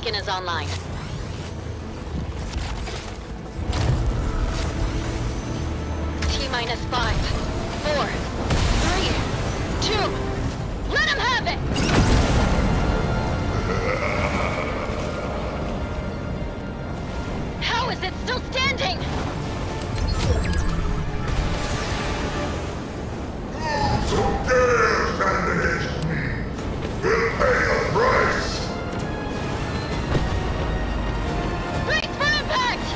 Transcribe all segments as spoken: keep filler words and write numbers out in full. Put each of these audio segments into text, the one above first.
beacon is online. T-minus five, four, three, two, let him have it! How is it still standing? Those who dare stand against me will pay a price! Brace for impact!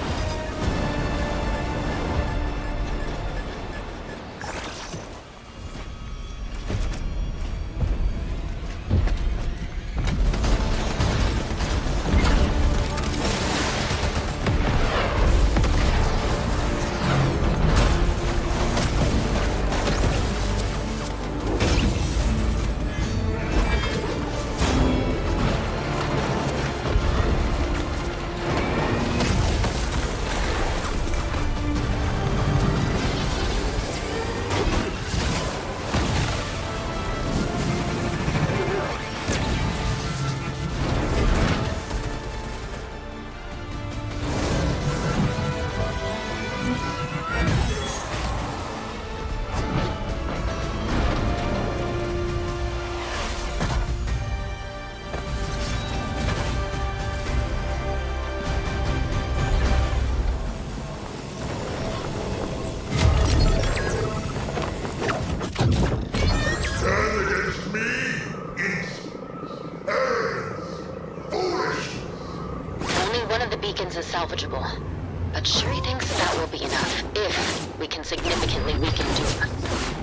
Beacons is salvageable, but Shuri thinks that will be enough if we can significantly weaken Doom.